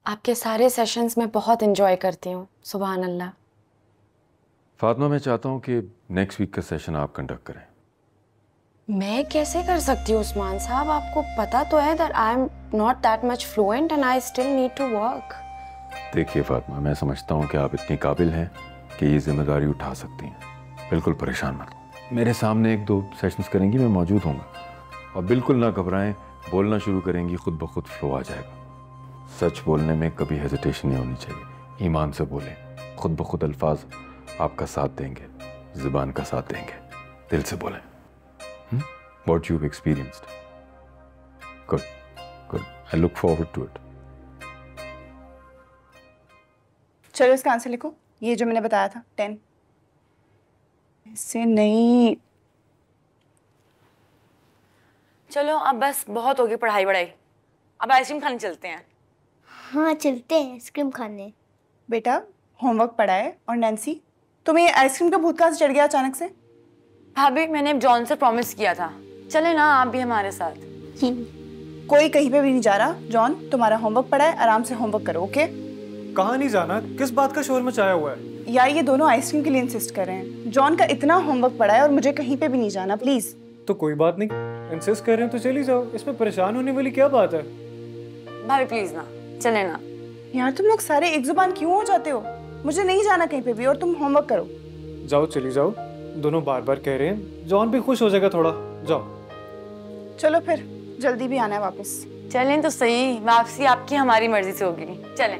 आपके सारे सेशंस में बहुत एंजॉय करती हूँ। सुभान अल्लाह। फातिमा, मैं चाहता हूँ कि नेक्स्ट वीक का सेशन आप कंडक्ट करें। मैं कैसे कर सकती हूँ उस्मान साहब? आपको पता तो है that I am not that much fluent and I still need to work. देखिए फातिमा, मैं समझता हूँ कि आप इतनी काबिल हैं कि ये जिम्मेदारी उठा सकती हैं। बिल्कुल परेशान मत हो। मेरे सामने 1-2 सेशंस करेंगी, मैं मौजूद हूँगा। और बिल्कुल ना घबराएं, बोलना शुरू करेंगी खुद ब खुद फ्लो आ जाएगा। सच बोलने में कभी हेजिटेशन नहीं होनी चाहिए। ईमान से बोलें, खुद ब खुद अल्फाज आपका साथ देंगे, ज़ुबान का साथ देंगे। दिल से बोलें। What you've experienced. Good, good. I look forward to it. चलो इसका आंसर लिखो, ये जो मैंने बताया था 10। इससे नहीं। चलो अब बस बहुत होगी पढ़ाई वढ़ाई, अब आइसक्रीम खाने चलते हैं। हाँ चलते हैं आइसक्रीम खाने। बेटा होमवर्क पढ़ा है। और नैन्सी, तुम्हें ये आइसक्रीम का भूत कहाँ से चढ़ गया अचानक से? भाभी मैंने जॉन से प्रॉमिस किया था, चले ना आप भी हमारे साथ। कोई कहीं पे भी नहीं जा रहा। जॉन, तुम्हारा होमवर्क पड़ा है, आराम से होमवर्क करो। ओके? कहाँ नहीं जाना? किस बात का शोर मचाया हुआ है? यार ये दोनों आइसक्रीम के लिए इंसिस्ट कर रहे हैं। जॉन का इतना होमवर्क पड़ा है और मुझे कहीं पे भी नहीं जाना, प्लीज। तो कोई बात नहीं, इंसिस्ट कर रहे हैं तो चली जाओ, इसमें परेशान होने वाली क्या बात है? भाभी प्लीज ना, चले ना। यार तुम लोग सारे एक जुबान क्यों हो जाते हो? मुझे नहीं जाना कहीं पे भी और तुम होमवर्क करो। जाओ, चली जाओ। दोनों बार बार कह रहे हैं, जॉन भी खुश हो जाएगा थोड़ा। जाओ चलो फिर, जल्दी भी आना है वापस। चलें तो सही, वापसी आपकी हमारी मर्जी से होगी। चलें।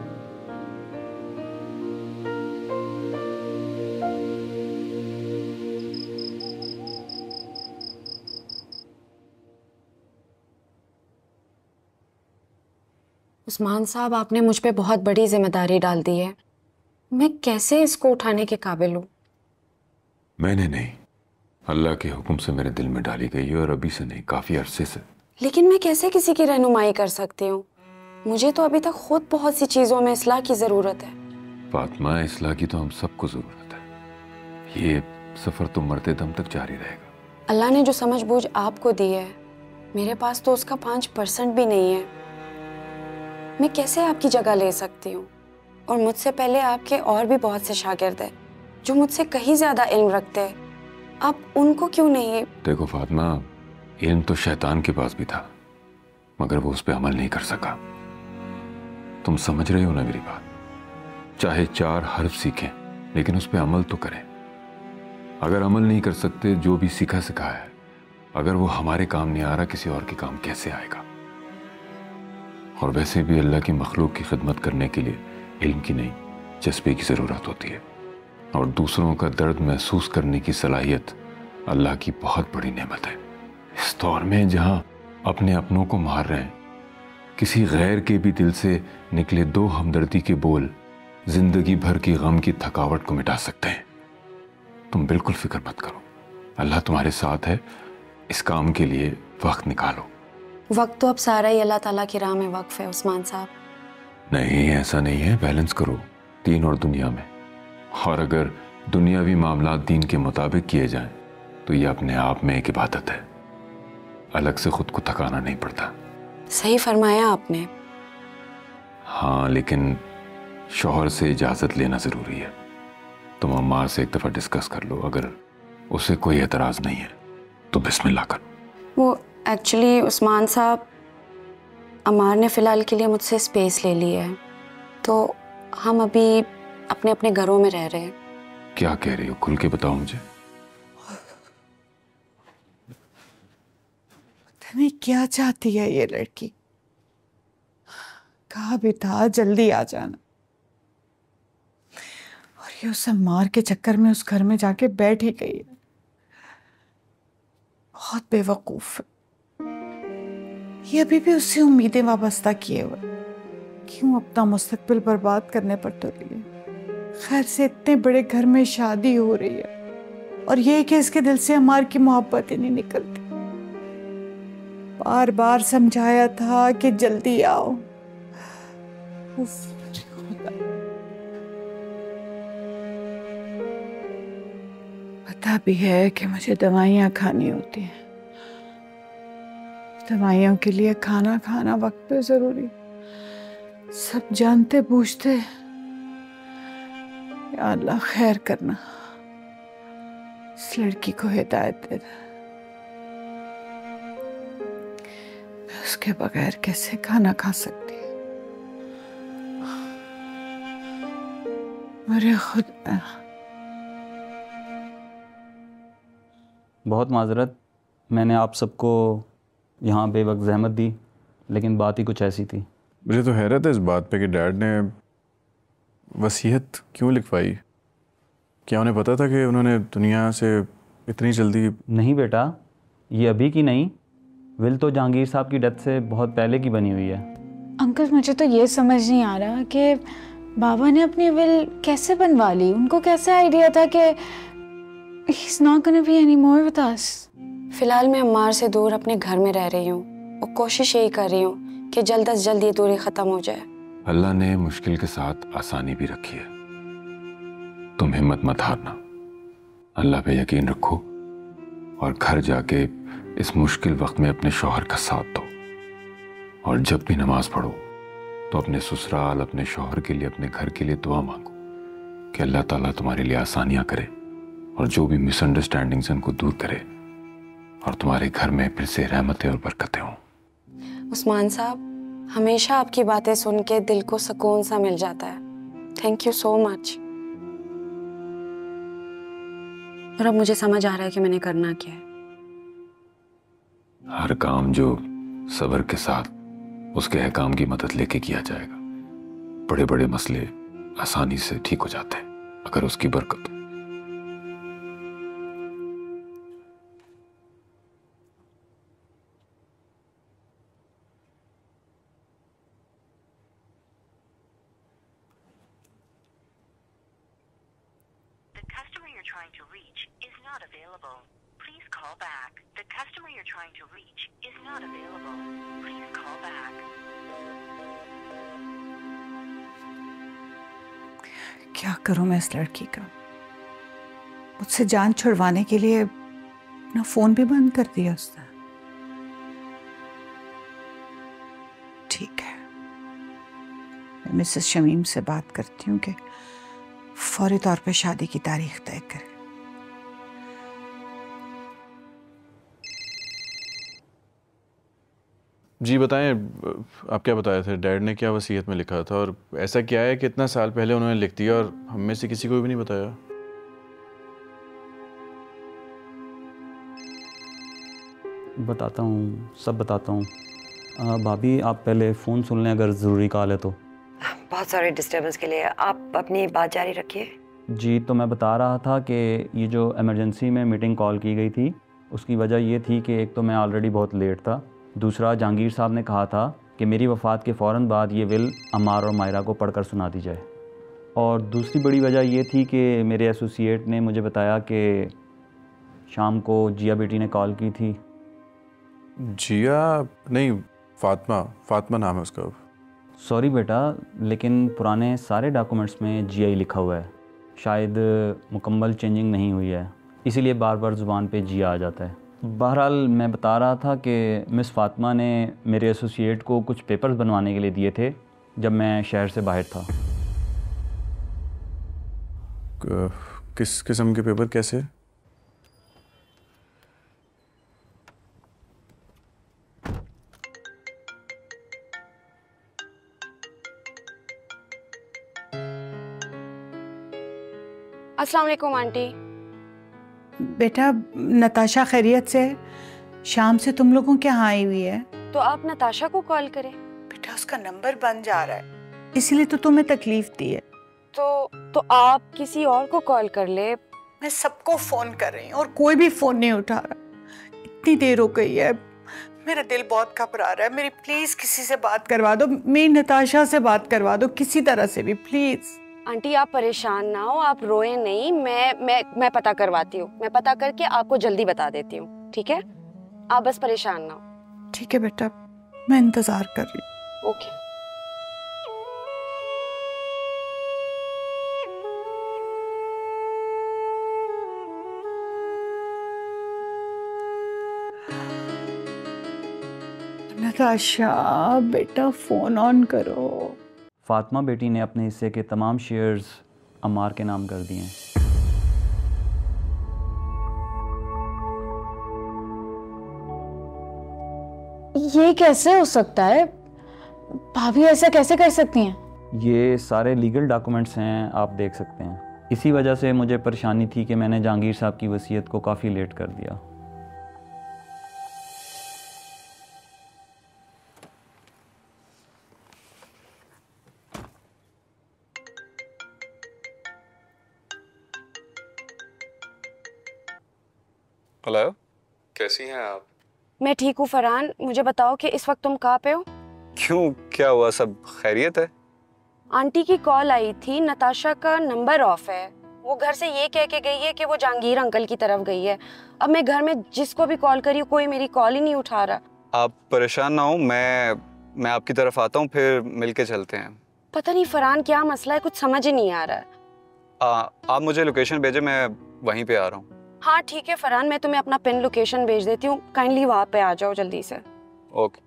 उस्मान साहब, आपने मुझ पे बहुत बड़ी जिम्मेदारी डाल दी है। मैं कैसे इसको उठाने के काबिल हूँ? मैंने नहीं, अल्लाह के हुक्म से मेरे दिल में डाली गई है, और अभी से नहीं, काफी अरसे से। लेकिन मैं कैसे किसी की रहनुमाई कर सकती हूँ? मुझे तो अभी तक खुद बहुत सी चीजों में इस्लाह की जरूरत है। फातिमा, इस्लाह की तो हम सबको जरूरत है। ये सफर तो मरते दम तक जारी रहेगा। अल्लाह ने जो समझ बूझ आपको दी है, मेरे पास तो उसका 5% भी नहीं है। मैं कैसे आपकी जगह ले सकती हूँ? और मुझसे पहले आपके और भी बहुत से शागिर्द हैं जो मुझसे कहीं ज्यादा इल्म रखते हैं। आप उनको क्यों नहीं? देखो फातिमा, इल्म तो शैतान के पास भी था, मगर वो उस पर अमल नहीं कर सका। तुम समझ रहे हो ना मेरी बात? चाहे 4 हर्फ सीखें, लेकिन उस पर अमल तो करें। अगर अमल नहीं कर सकते, जो भी सीखा सिखाया है, अगर वो हमारे काम नहीं आ रहा, किसी और के काम कैसे आएगा? और वैसे भी अल्लाह की मखलूक की खिदमत करने के लिए इल्म की नहीं, जज्बे की ज़रूरत होती है। और दूसरों का दर्द महसूस करने की सलाहियत अल्लाह की बहुत बड़ी नेमत है। इस दौर में जहाँ अपने अपनों को मार रहे हैं, किसी गैर के भी दिल से निकले 2 हमदर्दी के बोल जिंदगी भर की गम की थकावट को मिटा सकते हैं। तुम बिल्कुल फिक्र मत करो, अल्लाह तुम्हारे साथ है। इस काम के लिए वक्त निकालो। वक्त तो अब सारा ही अल्लाह ताला की राह में वक्फ है उस्मान साहब। नहीं, ऐसा नहीं है। बैलेंस करो दीन और दुनिया में। और अगर दुनियावी मामलात दीन के मुताबिक किए जाएं, तो ये अपने आप में एक इबादत है। अलग से खुद को थकाना नहीं पड़ता। सही फरमाया आपने। हाँ, लेकिन शौहर से इजाज़त लेना ज़रूरी है। तुम अम्मार से एक दफ़ा डिस्कस कर लो, अगर उसे कोई एतराज़ नहीं है तो बिस्मिल्लाह कर। वो एक्चुअली उस्मान साहब, अमार ने फ़िलहाल के लिए मुझसे स्पेस ले ली है, तो हम अभी अपने अपने घरों में रह रहे हैं। क्या कह रही हो? खुल के बताओ मुझे। पता नहीं क्या चाहती है ये लड़की। कहा भी था जल्दी आ जाना, और ये उसे मार के चक्कर में उस घर में जाके बैठ ही गई है। बहुत बेवकूफ है ये। अभी भी उससे उम्मीदें वाबस्ता किए हुए, क्यों अपना मुस्तकबिल बर्बाद करने पर तुली है? खैर से इतने बड़े घर में शादी हो रही है और ये कि इसके दिल से अमार की मोहब्बत ही नहीं निकलती। बार बार समझाया था कि जल्दी आओ। पता भी है कि मुझे दवाइयाँ खानी होती हैं। दवाइयों के लिए खाना खाना वक्त पे जरूरी। सब जानते बूझते, या अल्लाह खैर करना, इस लड़की को हिदायत दे दे। उसके बगैर कैसे खाना खा सकती? मेरे खुद बहुत माजरत, मैंने आप सबको यहाँ बेवक्त ज़हमत दी, लेकिन बात ही कुछ ऐसी थी। मुझे तो हैरत है इस बात पे कि डैड ने वसीयत क्यों लिखवाई। क्या उन्हें पता था कि उन्होंने दुनिया से इतनी जल्दी? नहीं बेटा, ये अभी की नहीं, विल तो जहांगीर साहब की डेथ से बहुत पहले की बनी हुई है। अंकल मुझे तो ये समझ नहीं आ रहा कि बाबा ने अपनी विल कैसे बनवा ली। उनको कैसे आइडिया था कि he's not gonna be anymore with us? फिलहाल मैं अम्मार से दूर अपने घर में रह रही हूँ और कोशिश यही कर रही हूँ कि जल्द से जल्द ये दूरी खत्म हो जाए। अल्लाह ने मुश्किल के साथ आसानी भी रखी है। तुम हिम्मत मत हारना, अल्लाह पे यकीन रखो और घर जाके इस मुश्किल वक्त में अपने शौहर का साथ दो। और जब भी नमाज पढ़ो तो अपने ससुराल, अपने शौहर के लिए, अपने घर के लिए दुआ मांगो कि अल्लाह ताला तुम्हारे लिए आसानियां करे और जो भी मिसअंडरस्टैंडिंग्स उनको दूर करे और तुम्हारे घर में फिर से रहमतें और बरकतें हों। उस्मान साहब, हमेशा आपकी बातें सुन के दिल को सुकून सा मिल जाता है। Thank you so much. और अब मुझे समझ आ रहा है कि मैंने करना क्या है। हर काम जो सब्र के साथ उसके अहकाम की मदद लेके किया जाएगा, बड़े बड़े मसले आसानी से ठीक हो जाते हैं अगर उसकी बरकत हो। trying to reach is not available. Please call back. The customer you're trying to reach is not available. Please call back. क्या करूं मैं इस लड़की का? मुझसे जान छुड़वाने के लिए अपना फोन भी बंद कर दिया उसने। ठीक है, मैं मिसेस शमीम से बात करती हूँ कि फौरी तौर पे शादी की तारीख तय करें। जी बताएं, आप क्या बताए थे? डैड ने क्या वसीयत में लिखा था और ऐसा क्या है कि इतना साल पहले उन्होंने लिख दिया और हम में से किसी को भी नहीं बताया? बताता हूँ, सब बताता हूँ। भाभी आप पहले फ़ोन सुन लें अगर ज़रूरी कॉल है तो। बहुत सारे डिस्टर्बेंस के लिए आप अपनी बात जारी रखिए। जी, तो मैं बता रहा था कि ये जो इमरजेंसी में मीटिंग कॉल की गई थी उसकी वजह ये थी कि एक तो मैं ऑलरेडी बहुत लेट था, दूसरा जहांगीर साहब ने कहा था कि मेरी वफ़ात के फ़ौरन बाद ये विल अम्मार और मायरा को पढ़कर सुना दी जाए। और दूसरी बड़ी वजह ये थी कि मेरे एसोसिएट ने मुझे बताया कि शाम को जिया बेटी ने कॉल की थी। जिया नहीं, फातिमा नाम है उसका। सॉरी बेटा, लेकिन पुराने सारे डॉक्यूमेंट्स में जिया ही लिखा हुआ है, शायद मुकम्मल चेंजिंग नहीं हुई है, इसीलिए बार बार ज़ुबान पे जिया आ जाता है। बहरहाल मैं बता रहा था कि मिस फातिमा ने मेरे एसोसिएट को कुछ पेपर्स बनवाने के लिए दिए थे जब मैं शहर से बाहर था। किस किस्म के पेपर? कैसे? अस्सलाम वालेकुम आंटी। बेटा, नताशा खैरियत से शाम से तुम लोगों के यहाँ आई हुई है। तो आप नताशा को कॉल करें। बेटा, उसका नंबर बंद जा रहा है, इसीलिए तो तुम्हें तकलीफ दी है। तो आप किसी और को कॉल कर ले। मैं सबको फोन कर रही हूँ और कोई भी फोन नहीं उठा रहा। इतनी देर हो गई है, मेरा दिल बहुत घबरा रहा है। मेरी प्लीज किसी से बात करवा दो, मेरी नताशा से बात करवा दो, किसी तरह से भी प्लीज। आंटी आप परेशान ना हो, आप रोए नहीं। मैं पता करवाती हूँ, मैं पता करके आपको जल्दी बता देती हूँ, ठीक है? आप बस परेशान ना हो। ठीक है बेटा, मैं इंतजार कर रही हूँ। ओके। नताशा बेटा, फोन ऑन करो। फातिमा बेटी ने अपने हिस्से के तमाम शेयर्स अम्मार के नाम कर दिए हैं। ये कैसे हो सकता है? भाभी ऐसा कैसे कर सकती हैं? ये सारे लीगल डॉक्यूमेंट्स हैं, आप देख सकते हैं। इसी वजह से मुझे परेशानी थी कि मैंने जहांगीर साहब की वसीयत को काफ़ी लेट कर दिया। हेलो, कैसी हैं आप? मैं ठीक हूँ फरहान, मुझे बताओ कि इस वक्त तुम कहाँ पे हो? क्यों, क्या हुआ? सब खैरियत है? आंटी की कॉल आई थी, नताशा का नंबर ऑफ है। वो घर से ये कह के गई है कि वो जहांगीर अंकल की तरफ गई है। अब मैं घर में जिसको भी कॉल करी कोई मेरी कॉल ही नहीं उठा रहा। आप परेशान ना हो, मैं आपकी तरफ आता हूँ, फिर मिलके चलते हैं। पता नहीं फरहान क्या मसला है, कुछ समझ ही नहीं आ रहा है। आप मुझे लोकेशन भेजे, मैं वहीं पे आ रहा हूँ। हाँ ठीक है फरहान, मैं तुम्हें अपना पिन लोकेशन भेज देती हूँ, काइंडली वहाँ पे आ जाओ जल्दी से। ओके।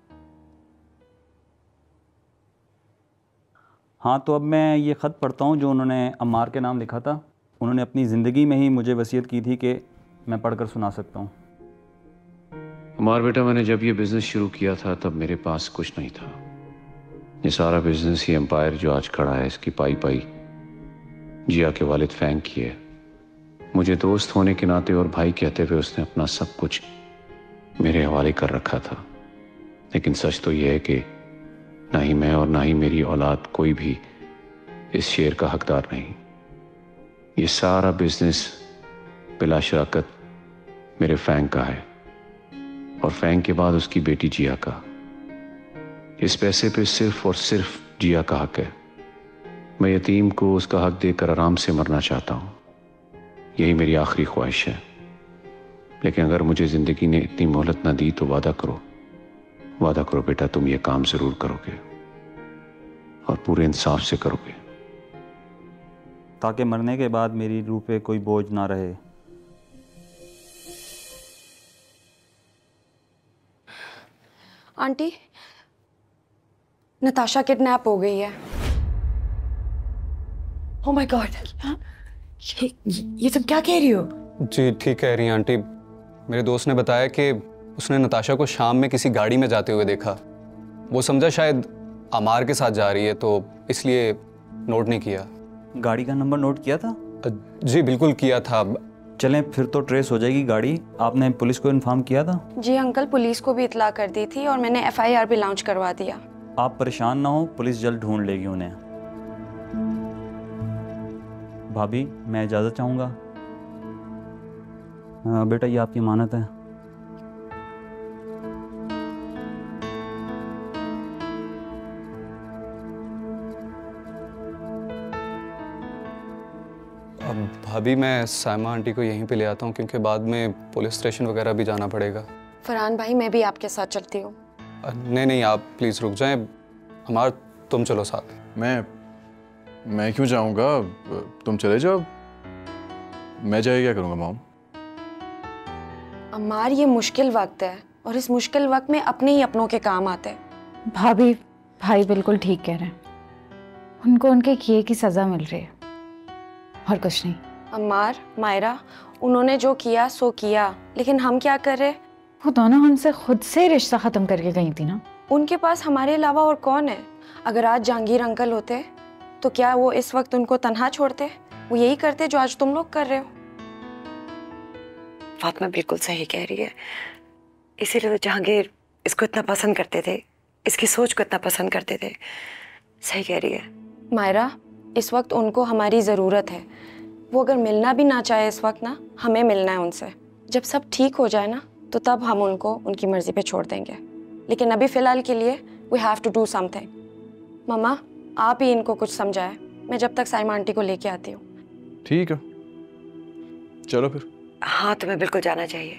हाँ, तो अब मैं ये ख़त पढ़ता हूँ जो उन्होंने अम्मार के नाम लिखा था। उन्होंने अपनी ज़िंदगी में ही मुझे वसीयत की थी कि मैं पढ़कर सुना सकता हूँ। अम्मार बेटा, मैंने जब ये बिज़नेस शुरू किया था तब मेरे पास कुछ नहीं था। ये सारा बिज़नेस, ये एम्पायर जो आज खड़ा है, इसकी पाई पाई जिया के वालिद फैंक की है। मुझे दोस्त होने के नाते और भाई कहते हुए उसने अपना सब कुछ मेरे हवाले कर रखा था। लेकिन सच तो यह है कि ना ही मैं और ना ही मेरी औलाद कोई भी इस शेयर का हकदार नहीं। ये सारा बिजनेस बिला शराकत मेरे फैंक का है और फैंक के बाद उसकी बेटी जिया का। इस पैसे पे सिर्फ और सिर्फ जिया का हक है। मैं यतीम को उसका हक देकर आराम से मरना चाहता हूँ, यही मेरी आखिरी ख्वाहिश है। लेकिन अगर मुझे ज़िंदगी ने इतनी मोहलत ना दी तो वादा करो बेटा, तुम ये काम ज़रूर करोगे और पूरे इंसाफ से करोगे, ताकि मरने के बाद मेरी रूह पे कोई बोझ ना रहे। आंटी, नताशा किडनैप हो गई है। ओह माय गॉड, ये तुम क्या कह रही हो? जी ठीक कह रही हैं आंटी। मेरे दोस्त ने बताया कि उसने नताशा को शाम में किसी गाड़ी में जाते हुए देखा। वो समझा शायद अमार के साथ जा रही है, तो इसलिए नोट नहीं किया। गाड़ी का नंबर नोट किया था? जी बिल्कुल किया था। चलें, फिर तो ट्रेस हो जाएगी गाड़ी। आपने पुलिस को इन्फॉर्म किया था? जी अंकल, पुलिस को भी इतला कर दी थी और मैंने FIR भी लॉन्च करवा दिया। आप परेशान ना हो, पुलिस जल्द ढूंढ लेगी उन्हें। भाभी, मैं इजाज़त चाहूँगा। बेटा, ये आपकी अमानत है। अब भाभी, मैं साइमा आंटी को यहीं पे ले आता हूँ, क्योंकि बाद में पुलिस स्टेशन वगैरह भी जाना पड़ेगा। फरहान भाई, मैं भी आपके साथ चलती हूँ। नहीं, आप प्लीज़ रुक जाएं। अमार, तुम चलो साथ। मैं क्यों जाऊँगा? तुम चले जाओ, मैं जाए क्या करूँगा मॉम? अम्मार, ये मुश्किल वक्त है और इस मुश्किल वक्त में अपने ही अपनों के काम आते हैं। भाई बिल्कुल ठीक कह रहे हैं। उनको उनके किए की सज़ा मिल रही है और कुछ नहीं। अम्मार, मायरा, उन्होंने जो किया सो किया, लेकिन हम क्या कर रहे? वो दोनों हमसे खुद से रिश्ता ख़त्म करके गई थी ना। उनके पास हमारे अलावा और कौन है? अगर आज जहांगीर अंकल होते तो क्या वो इस वक्त उनको तन्हा छोड़ते? वो यही करते जो आज तुम लोग कर रहे हो। फातिमा बिल्कुल सही कह रही है। इसीलिए तो जहांगीर इसको इतना पसंद करते थे, इसकी सोच को इतना पसंद करते थे। सही कह रही है मायरा, इस वक्त उनको हमारी ज़रूरत है। वो अगर मिलना भी ना चाहे इस वक्त ना, हमें मिलना है उनसे। जब सब ठीक हो जाए ना, तो तब हम उनको उनकी मर्जी पे छोड़ देंगे। लेकिन अभी फ़िलहाल के लिए we have to do something. Mamma, आप ही इनको कुछ समझाएं। मैं जब तक साइमा आंटी को लेके आती हूँ। ठीक है, चलो फिर। हाँ, तुम्हें बिल्कुल जाना चाहिए।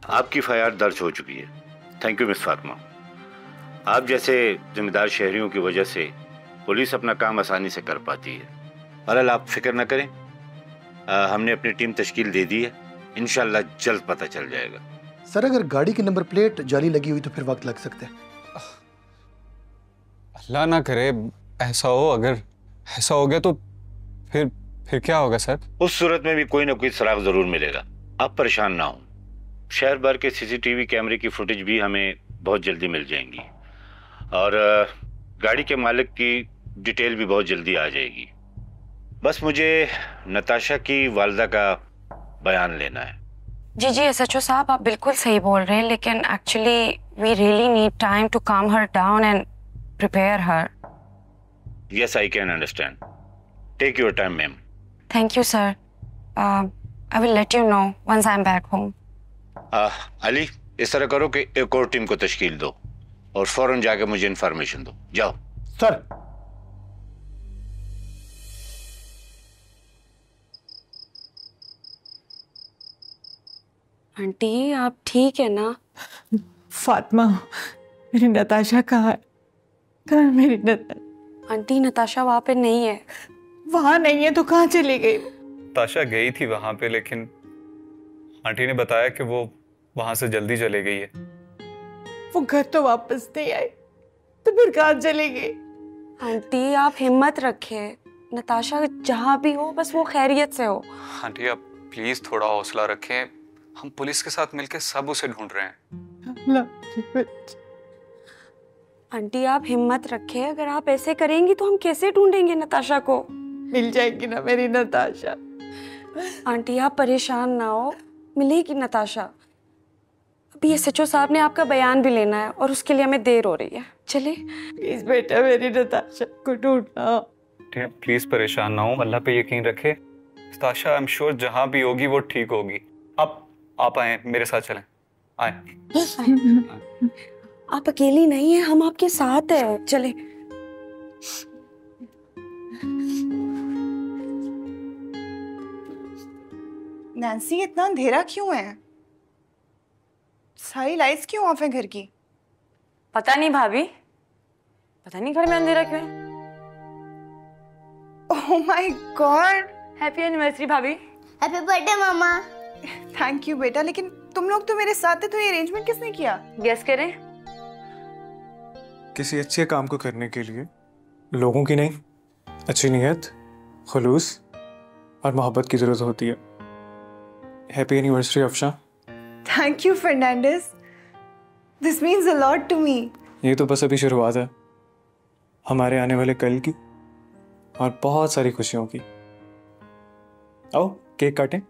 आपकी FIR दर्ज हो चुकी है। Thank you miss Fatima. आप जैसे जिम्मेदार शहरियों की वजह से पुलिस अपना काम आसानी से कर पाती है। बहरहाल आप फिक्र न करें, हमने अपनी टीम तश्कील दे दी है, इंशाल्लाह जल्द पता चल जाएगा। सर अगर गाड़ी की नंबर प्लेट जाली लगी हुई तो फिर वक्त लग सकता है। अल्लाह ना करे ऐसा हो, अगर ऐसा हो गया तो फिर क्या होगा सर? उस सूरत में भी कोई ना कोई सुराग जरूर मिलेगा, आप परेशान ना हो। शहर भर के CCTV कैमरे की फुटेज भी हमें बहुत जल्दी मिल जाएंगी और गाड़ी के मालिक की डिटेल भी बहुत जल्दी आ जाएगी। बस मुझे नताशा की वालिदा का बयान लेना है। जी जी SHO साहब, आप बिल्कुल सही बोल रहे हैं, लेकिन actually we really need time to calm her down and prepare her. Yes I can understand, take your time ma'am. Thank you sir, I will let you know once I am back home. Ali, इस तरह करो कि एक और team को तश्कील दो और फौरन जाके मुझे इंफॉर्मेशन दो। जाओ सर। आंटी आप ठीक है ना? फातिमा, मेरी नताशा कहाँ है? कहाँ है मेरी नताशा? आंटी नताशा वहाँ पे नहीं है। वहाँ नहीं है तो कहाँ चली गई? नताशा गई थी वहां पे, लेकिन आंटी ने बताया कि वो वहां से जल्दी चले गई है। वो घर तो वापस नहीं आई तो फिर कहाँ चली गई? आंटी आप हिम्मत रखें, नताशा जहाँ भी हो बस वो खैरियत से हो। आंटी आप प्लीज थोड़ा हौसला रखें, हम पुलिस के साथ मिलकर सब उसे ढूंढ रहे हैं। आंटी आप हिम्मत रखें, अगर आप ऐसे करेंगी तो हम कैसे ढूंढेंगे नताशा को? मिल जाएगी ना मेरी नताशा। आंटी आप परेशान ना हो, मिलेगी नताशा। अभी SHO साहब ने आपका बयान भी लेना है और उसके लिए हमें देर हो रही है। चले प्लीज बेटा मेरी नताशा को ढूंढना। प्लीज परेशान ना हो, अल्लाह पे यकीन रखे। नताशा आई एम श्योर जहां भी होगी वो ठीक होगी। आप आए, मेरे साथ चलें। आए। आप अकेली नहीं है, हम आपके साथ हैं, चले। नैन्सी इतना अंधेरा क्यों है? सारी लाइट्स क्यों ऑफ है घर की? पता नहीं भाभी, पता नहीं घर में अंधेरा क्यों है। Oh my god, happy anniversary भाभी। हैप्पी बर्थडे मामा। थैंक यू बेटा, लेकिन तुम लोग तो मेरे साथ थे, तो ये अरेंजमेंट किसने किया? गेस करें। किसी अच्छे काम को करने के लिए लोगों की नहीं, अच्छी नीयत, खुलूस और मोहब्बत की ज़रूरत होती है। Happy anniversary Afsha. Thank you Fernandes, this means a lot to me. ये तो बस अभी शुरुआत है हमारे आने वाले कल की और बहुत सारी खुशियों की। आओ केक काटें।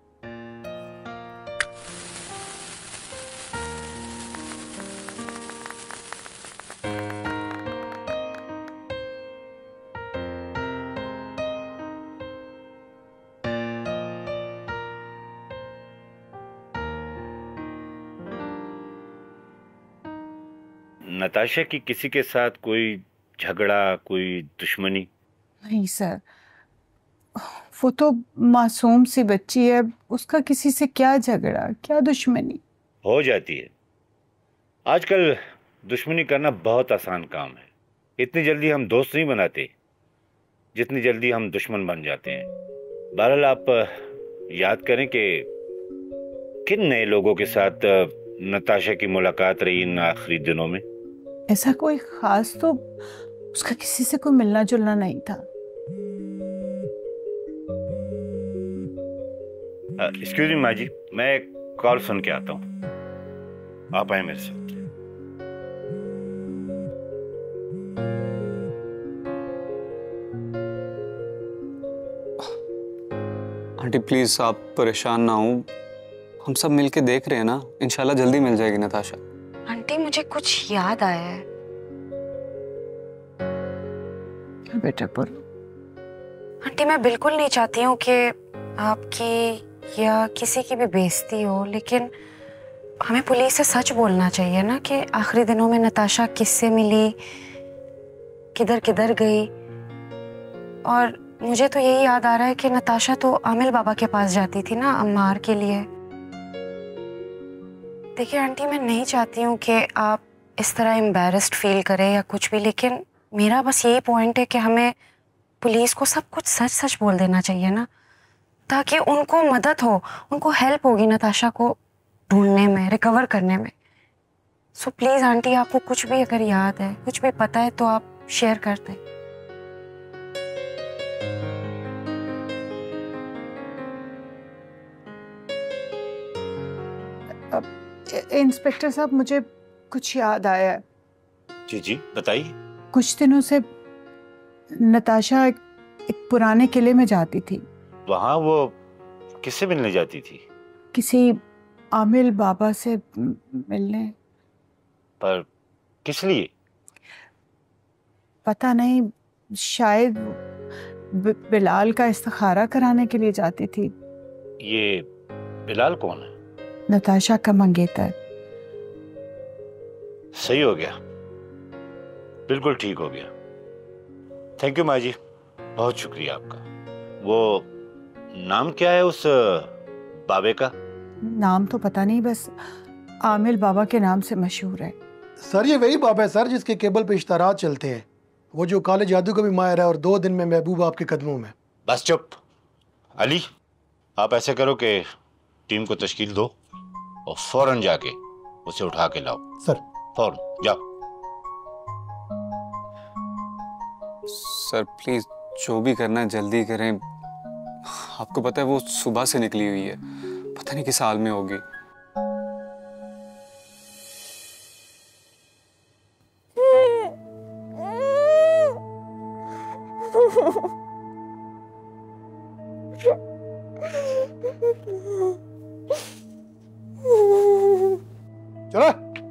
नताशा की किसी के साथ कोई झगड़ा, कोई दुश्मनी? नहीं सर, वो तो मासूम सी बच्ची है, उसका किसी से क्या झगड़ा, क्या दुश्मनी? हो जाती है। आजकल दुश्मनी करना बहुत आसान काम है। इतनी जल्दी हम दोस्त नहीं बनाते जितनी जल्दी हम दुश्मन बन जाते हैं। बहरहाल आप याद करें कि किन नए लोगों के साथ नताशा की मुलाकात रही इन आखिरी दिनों में? ऐसा कोई खास तो उसका किसी से कोई मिलना जुलना नहीं था। एक्सक्यूज मी माँ जी, मैं कॉल सुन के आता हूँ, आप आए मेरे साथ। आंटी प्लीज आप परेशान ना हो, हम सब मिलके देख रहे हैं ना, इंशाल्लाह जल्दी मिल जाएगी नताशा। आंटी मुझे कुछ याद आया है। बेटा पर आंटी मैं बिल्कुल नहीं चाहती हूँ कि आपकी या किसी की भी बेइज्जती हो, लेकिन हमें पुलिस से सच बोलना चाहिए ना कि आखिरी दिनों में नताशा किससे मिली, किधर किधर गई। और मुझे तो यही याद आ रहा है कि नताशा तो आमिल बाबा के पास जाती थी ना अम्मार के लिए। देखिए आंटी, मैं नहीं चाहती हूँ कि आप इस तरह एम्बैरेस्ड फील करें या कुछ भी, लेकिन मेरा बस यही पॉइंट है कि हमें पुलिस को सब कुछ सच सच बोल देना चाहिए ना, ताकि उनको मदद हो, उनको हेल्प होगी नताशा को ढूंढने में, रिकवर करने में। सो प्लीज़ आंटी, आपको कुछ भी अगर याद है, कुछ भी पता है तो आप शेयर कर दें। इंस्पेक्टर साहब, मुझे कुछ याद आया है। जी जी बताइए। कुछ दिनों से नताशा एक पुराने किले में जाती थी। वहां वो किससे मिलने जाती थी? किसी आमिल बाबा से मिलने। पर किस लिए? पता नहीं, शायद बिलाल का इस्तिखारा कराने के लिए जाती थी। ये बिलाल कौन है? नताशा का मंगेतर। सही हो गया, बिल्कुल ठीक हो गया। थैंक यू माँ जी, बहुत शुक्रिया आपका। वो नाम क्या है उस बाबे का? नाम तो पता नहीं, बस आमिल बाबा के नाम से मशहूर है। सर ये वही बाबा है सर जिसके केबल पे इश्तारात चलते हैं, वो जो काले जादू का भी माहिर है और 2 दिन में महबूब आपके कदमों में। बस चुप। अली, आप ऐसे करो कि टीम को तश्कील दो और फौरन जाके उसे उठा के लाओ। सर फौरन जाओ। सर प्लीज जो भी करना है जल्दी करें। आपको पता है वो सुबह से निकली हुई है, पता नहीं किस हाल में होगी। चलो,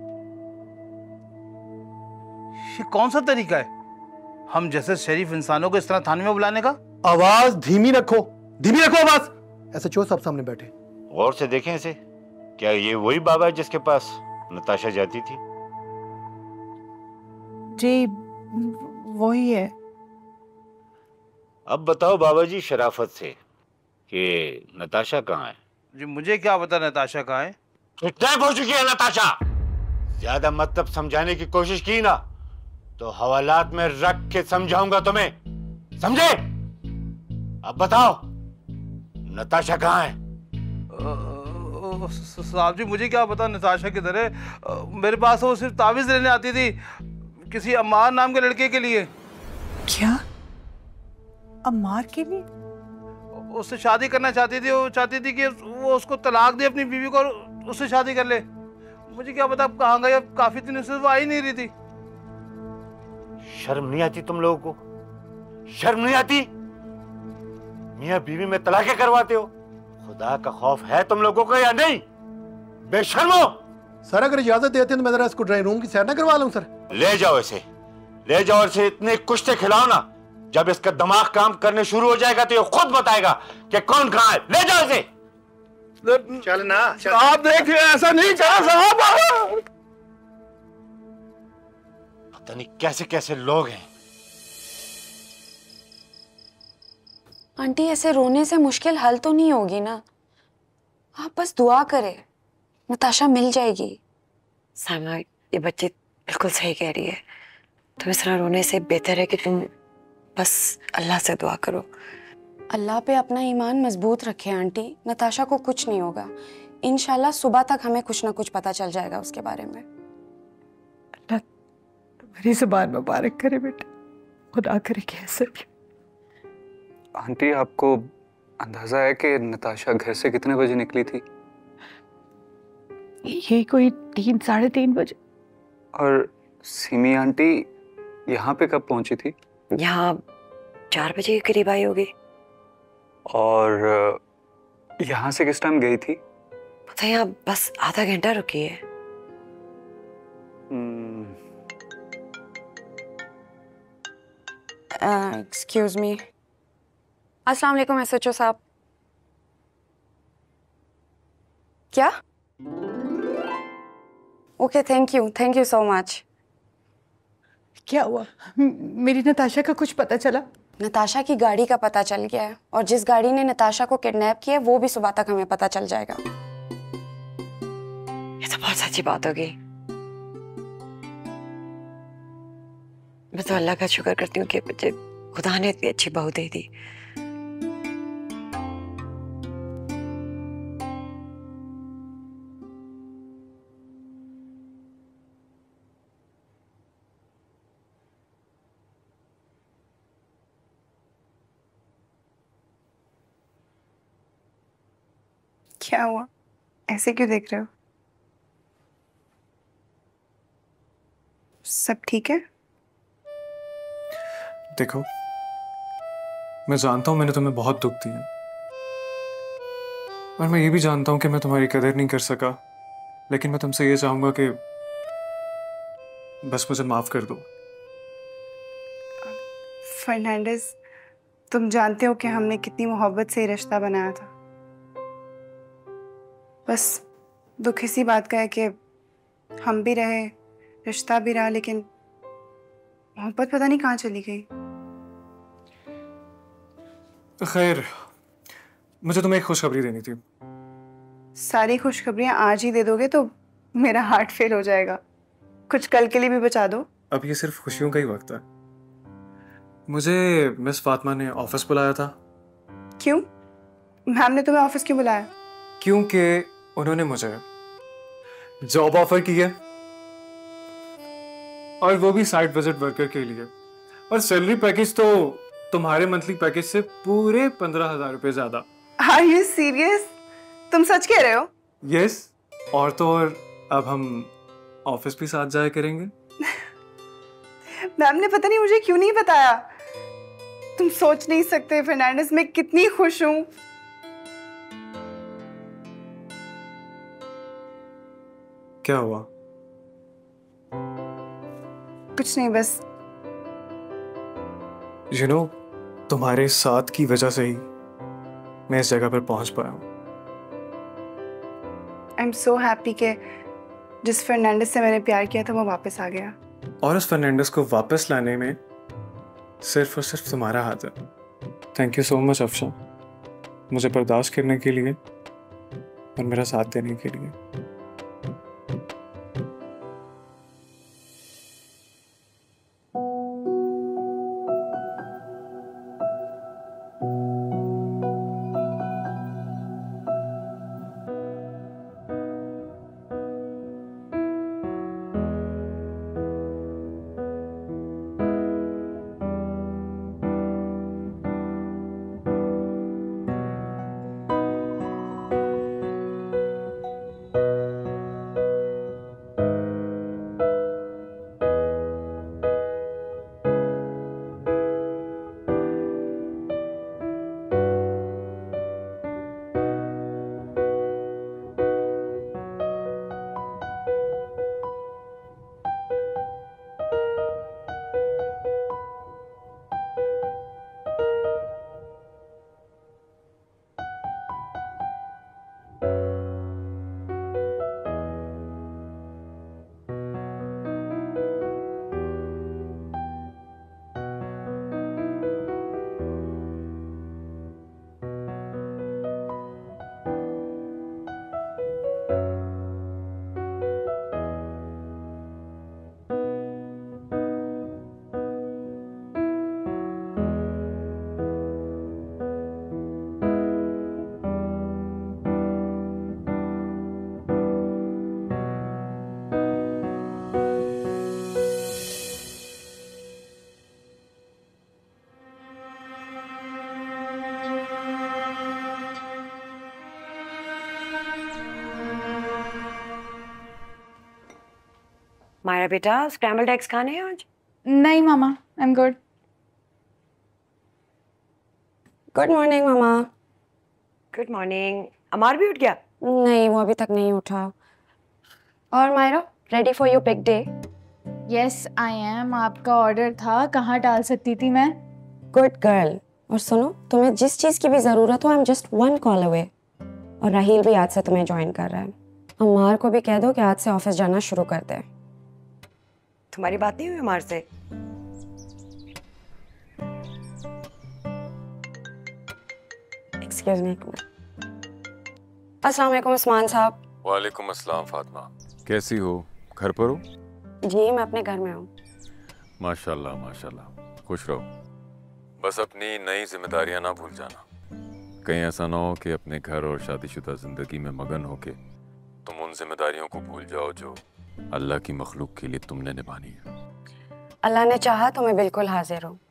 ये कौन सा तरीका है हम जैसे शरीफ इंसानों को इस तरह थाने में बुलाने का? आवाज धीमी रखो, धीमी रखो आवाज। ऐसे चो साहब सामने बैठे। गौर से देखें इसे। क्या ये वही बाबा है जिसके पास नताशा जाती थी? जी वही है। अब बताओ बाबा जी शराफत से कि नताशा कहाँ है? जी मुझे क्या पता नताशा कहाँ है। किडनैप हो चुकी है नताशा। ज्यादा मतलब समझाने की कोशिश की ना तो हवालात में रख के समझाऊंगा तुम्हें, समझे? अब बताओ नताशा कहाँ है? साहब जी मुझे क्या पता नताशा किधर है। मेरे पास वो सिर्फ तावीज लेने आती थी किसी अम्मार नाम के लड़के के लिए। क्या? अम्मार के लिए? उससे शादी करना चाहती थी। वो चाहती थी कि वो उसको तलाक दे अपनी बीवी को और उससे शादी कर ले। मुझे क्या पता कहाँ गई, अब काफी दिनों से वो आ ही नहीं रही थी। शर्म नहीं आती तुम लोगों को? शर्म नहीं आती? मियां बीवी में तलाकें करवाते हो। खुदा का खौफ है तुम लोगों को या नहीं? बेशर्मो। सर अगर इजाजत देते हैं तो मैं जरा इसको ड्राइंग रूम की सैर ना करवा लूं। सर ले जाओ इसे, ले जाओ इसे। इतने कुश्ते खिलाओ ना, जब इसका दिमाग काम करने शुरू हो जाएगा तो ये खुद बताएगा कि कौन कहाँ है। ले जाओ इसे। चल ना, आप देखिए ऐसा नहीं करा साहब। पता नहीं कैसे कैसे लोग हैं। आंटी ऐसे रोने से मुश्किल हल तो नहीं होगी ना? आप बस दुआ करें, नताशा मिल जाएगी। सामा, ये बच्ची बिल्कुल सही कह रही है। तुम इस तरह रोने से बेहतर है कि तुम बस अल्लाह से दुआ करो। अल्लाह पे अपना ईमान मजबूत रखे आंटी, नताशा को कुछ नहीं होगा। इंशाल्लाह सुबह तक हमें कुछ ना कुछ पता चल जाएगा उसके बारे में। अल्लाह तुम्हारी ज़ुबान मुबारक करे बेटा, खुदा करे कि ऐसा भी। आंटी आपको अंदाजा है कि नताशा घर से कितने बजे निकली थी? ये कोई 3 साढ़े 3 बजे। और सिमी आंटी यहाँ पे कब पहुंची थी? यहाँ 4 बजे के करीब आई होगी। और यहाँ से किस टाइम गई थी? पता है, यहाँ बस आधा घंटा रुकी है। Excuse me. अस्सलाम वालेकुम एसएचओ साहब। क्या? Okay, thank you so much. क्या हुआ? मेरी नताशा का कुछ पता चला? नताशा की गाड़ी का पता चल गया है और जिस गाड़ी ने नताशा को किडनैप किया है वो भी सुबह तक हमें पता चल जाएगा। ये तो बहुत बहुत सच्ची बात होगी। मैं तो अल्लाह का शुक्र करती हूँ कि मुझे खुदा ने इतनी अच्छी बहू दे दी। क्या हुआ? ऐसे क्यों देख रहे हो? सब ठीक है? देखो, मैं जानता हूं मैंने तुम्हें बहुत दुख दिया, और मैं ये भी जानता हूं कि मैं तुम्हारी कदर नहीं कर सका, लेकिन मैं तुमसे ये चाहूंगा कि बस मुझे माफ कर दो। फर्नांडिस, तुम जानते हो कि हमने कितनी मोहब्बत से ये रिश्ता बनाया था। बस दुख इसी बात का है कि हम भी रहे, रिश्ता भी रहा, लेकिन मोहब्बत पता नहीं कहाँ चली गई। खैर, मुझे तुम्हें एक खुशखबरी देनी थी। सारी खुशखबरियां आज ही दे दोगे तो मेरा हार्ट फेल हो जाएगा। कुछ कल के लिए भी बचा दो। अब ये सिर्फ खुशियों का ही वक्त है। मुझे मिस फातिमा ने ऑफिस बुलाया था। क्यों? मैम ने तुम्हें ऑफिस क्यों बुलाया? क्योंकि उन्होंने मुझे जॉब ऑफर की है, और वो भी साइट विजिट वर्कर के लिए, और सैलरी पैकेज तो तुम्हारे मंथली पैकेज से पूरे 15,000 रुपए ज्यादा। Are you serious? तुम सच कह रहे हो? यस, और तो और अब हम ऑफिस भी साथ जाया करेंगे। मैम ने पता नहीं मुझे क्यों नहीं बताया। तुम सोच नहीं सकते फर्नांडिस, मैं कितनी खुश हूं। क्या हुआ? कुछ नहीं, बस यू नो, तुम्हारे साथ की वजह से ही मैं इस जगह पर पहुंच पाया हूं। आई एम सो हैप्पी कि जिस फर्नांडिस से मैंने प्यार किया था वो वापस आ गया। और उस फर्नांडिस को वापस लाने में सिर्फ और सिर्फ तुम्हारा हाथ है। Thank you so much Afsha, मुझे बर्दाश्त करने के लिए और मेरा साथ देने के लिए। मायरा बेटा, स्क्रैम्बल्ड एग्स खाने हैं आज? नहीं मामा, I am good. Good morning मामा। Good morning. अमार भी उठ गया? नहीं, वो अभी तक नहीं उठा। और Myra, ready for your big day? Yes I am. आपका ऑर्डर था, कहाँ डाल सकती थी मैं? Good girl. और सुनो, तुम्हें जिस चीज़ की भी ज़रूरत हो, I am just one call away. और राहील भी आज से तुम्हें ज्वाइन कर रहा है। अमार को भी कह दो कि आज से ऑफिस जाना शुरू कर दे। तुम्हारी बात नहीं हुई अमार से? एक्सक्यूज मी, एक मिनट। अस्सलाम वालेकुम उस्मान साहब। वालेकुम अस्सलाम फातिमा। कैसी हो? घर पर हो? जी मैं अपने घर में हूँ। माशाल्लाह माशाल्लाह, खुश रहो। बस अपनी नई जिम्मेदारियां ना भूल जाना। कहीं ऐसा ना हो कि अपने घर और शादीशुदा जिंदगी में मगन होके तुम उन जिम्मेदारियों को भूल जाओ जो अल्लाह की मखलूक के लिए तुमने निभानी है। अल्लाह ने चाहा तो मैं बिल्कुल हाजिर हूँ।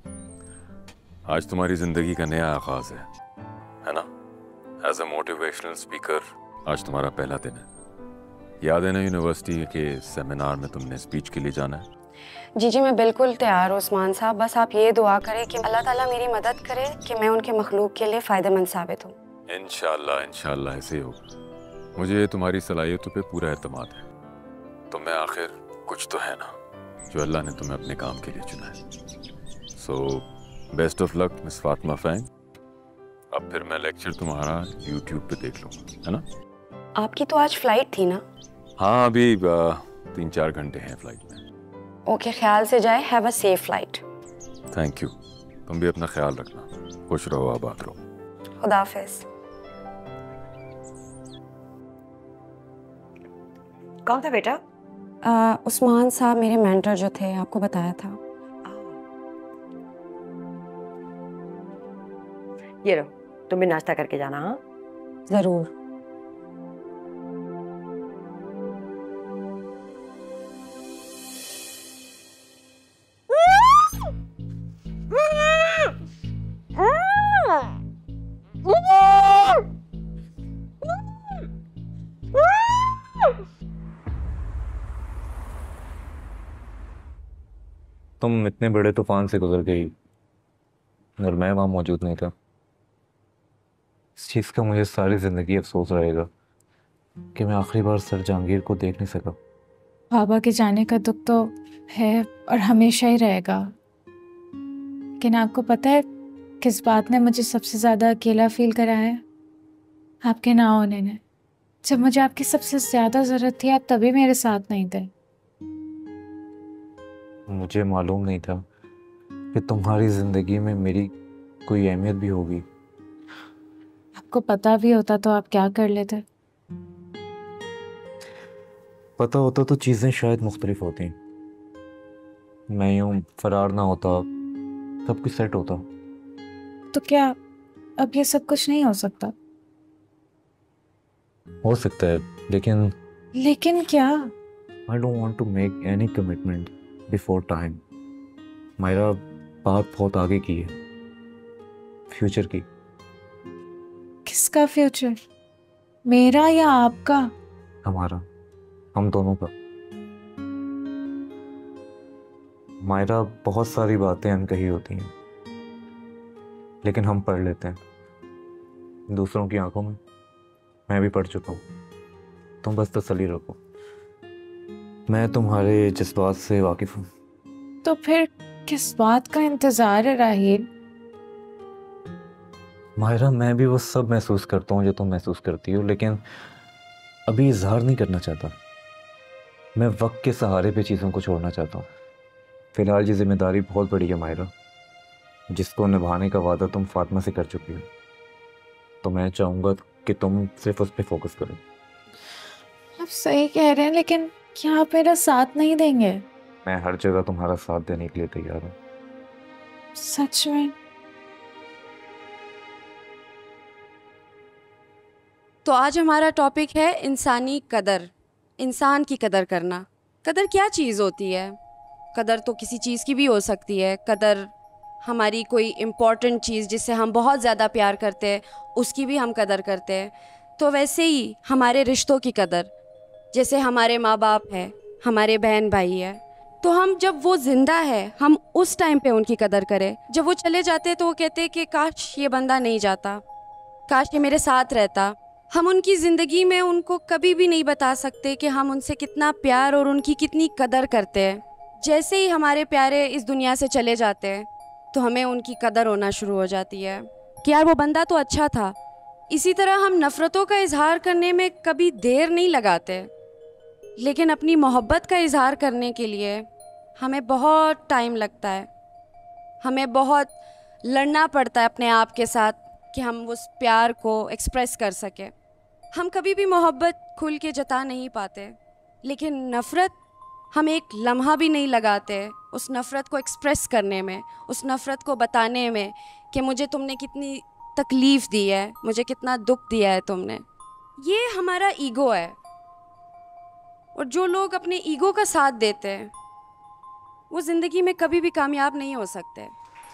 आज तुम्हारी जिंदगी का नया आगाज है ना? एज ए मोटिवेशनल स्पीकर आज तुम्हारा पहला दिन है। याद है ना यूनिवर्सिटी के सेमिनार में तुमने स्पीच के लिए जाना है? जी मैं बिल्कुल तैयार हूँ उस्मान साहब। बस आप ये दुआ करें कि अल्लाह ताला मेरी मदद करे कि मैं उनके मखलूक के लिए फ़ायदेमंद साबित हूँ। इंशाल्लाह इंशाल्लाह ऐसे होगा। मुझे तुम्हारी सलाहियतों पे पूरा एतमाद है। तुम में आखिर कुछ तो है ना जो अल्लाह ने तुम्हें अपने काम के लिए चुना है। So best of luck miss Fatima Fang. अब फिर मैं लेक्चर तुम्हारा यूट्यूब पे देख लूँगा, है ना? आपकी तो आज फ्लाइट थी ना? हाँ अभी 3-4 घंटे हैं फ्लाइट में। ओके ख्याल से जाए। Have a safe flight. Thank you. तुम भी अपना ख्याल रखना। खुश रहो, आबाद रहो। खुदा हाफिज। कौन था बेटा? उस्मान साहब मेरे मेंटर जो थे, आपको बताया था। ये लो, तुम भी नाश्ता करके जाना। हाँ जरूर। तुम इतने बड़े तूफान से गुजर गई और मैं वहां मौजूद नहीं था। इस चीज़ का मुझे सारी ज़िंदगी अफसोस रहेगा कि मैं आखिरी बार सर जहांगीर को देख नहीं सका। बाबा के जाने का दुख तो है और हमेशा ही रहेगा, लेकिन आपको पता है किस बात ने मुझे सबसे ज़्यादा अकेला फील कराया है? आपके ना होने ने। जब मुझे आपकी सबसे ज़्यादा ज़रूरत थी, आप तभी मेरे साथ नहीं थे। मुझे मालूम नहीं था कि तुम्हारी ज़िंदगी में मेरी कोई अहमियत भी होगी। आपको पता भी होता तो आप क्या कर लेते? पता होता तो चीज़ें शायद मुख्तलिफ होती। मैं यूँ फरार ना होता, सब कुछ सेट होता। तो क्या अब ये सब कुछ नहीं हो सकता? हो सकता है, लेकिन क्या? I don't want to make any commitment before time. मेरा बात बहुत आगे की है, फ्यूचर की। किसका फ्यूचर? मेरा या आपका? हमारा, हम दोनों का। मायरा, बहुत सारी बातें अनकही होती हैं, लेकिन हम पढ़ लेते हैं दूसरों की आंखों में। मैं भी पढ़ चुका हूँ। तुम बस तसल्ली रखो, मैं तुम्हारे जज्बात से वाकिफ हूँ। तो फिर किस बात का इंतजार है राहील? मायरा, मैं भी वो सब महसूस करता हूँ जो तुम महसूस करती हो, लेकिन अभी इजहार नहीं करना चाहता। मैं वक्त के सहारे पे चीज़ों को छोड़ना चाहता हूँ। फिलहाल ये जिम्मेदारी बहुत बड़ी है मायरा, जिसको निभाने का वादा तुम फातिमा से कर चुकी हो। तो मैं चाहूँगा कि तुम सिर्फ उस पर फोकस करो। आप सही कह रहे हैं, लेकिन क्या आप मेरा साथ नहीं देंगे? मैं हर जगह तुम्हारा साथ देने के लिए तैयार हूँ। सच में? तो आज हमारा टॉपिक है इंसानी कदर, इंसान की कदर करना। कदर क्या चीज़ होती है? कदर तो किसी चीज़ की भी हो सकती है। कदर हमारी कोई इम्पॉर्टेंट चीज़ जिससे हम बहुत ज़्यादा प्यार करते हैं, उसकी भी हम कदर करते हैं। तो वैसे ही हमारे रिश्तों की कदर, जैसे हमारे माँ बाप है, हमारे बहन भाई है, तो हम जब वो ज़िंदा है हम उस टाइम पे उनकी कदर करें। जब वो चले जाते हैं तो वो कहते हैं कि काश ये बंदा नहीं जाता, काश ये मेरे साथ रहता। हम उनकी ज़िंदगी में उनको कभी भी नहीं बता सकते कि हम उनसे कितना प्यार और उनकी कितनी कदर करते हैं। जैसे ही हमारे प्यारे इस दुनिया से चले जाते हैं तो हमें उनकी कदर होना शुरू हो जाती है कि यार वो बंदा तो अच्छा था। इसी तरह हम नफ़रतों का इजहार करने में कभी देर नहीं लगाते, लेकिन अपनी मोहब्बत का इजहार करने के लिए हमें बहुत टाइम लगता है। हमें बहुत लड़ना पड़ता है अपने आप के साथ कि हम उस प्यार को एक्सप्रेस कर सकें। हम कभी भी मोहब्बत खुल के जता नहीं पाते, लेकिन नफ़रत हम एक लम्हा भी नहीं लगाते उस नफ़रत को एक्सप्रेस करने में, उस नफ़रत को बताने में कि मुझे तुमने कितनी तकलीफ़ दी है, मुझे कितना दुख दिया है तुमने। ये हमारा ईगो है, और जो लोग अपने ईगो का साथ देते हैं वो ज़िंदगी में कभी भी कामयाब नहीं हो सकते।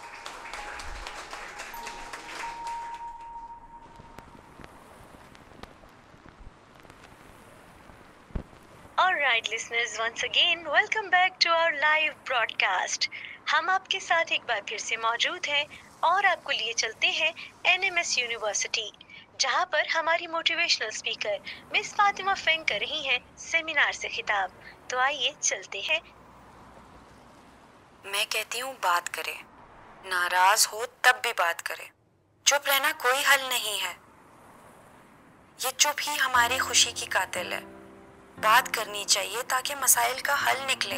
Alright listeners, once again welcome back to our live broadcast। हम आपके साथ एक बार फिर से मौजूद हैं और आपको लिए चलते हैं NMS यूनिवर्सिटी, जहां पर हमारी motivational speaker miss Fatima Feng कर रही हैं सेमिनार से खिताब। तो आइए चलते हैं। मैं कहती हूँ बात करें, नाराज हो तब भी बात करें। चुप रहना कोई हल नहीं है, ये चुप ही हमारी खुशी की कातिल है। बात करनी चाहिए ताकि मसाइल का हल निकले।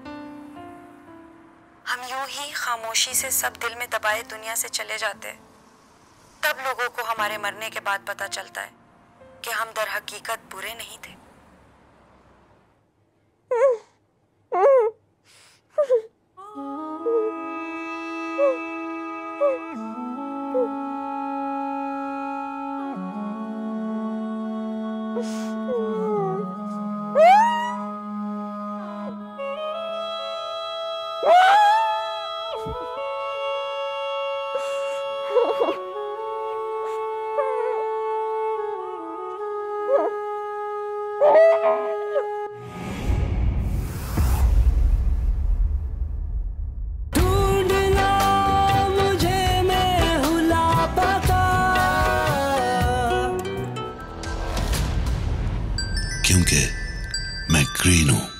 हम यूं ही खामोशी से सब दिल में दबाए दुनिया से चले जाते, तब लोगों को हमारे मरने के बाद पता चलता है कि हम दर हकीकत बुरे नहीं थे। क्योंकि मैं ग्रीन हूं।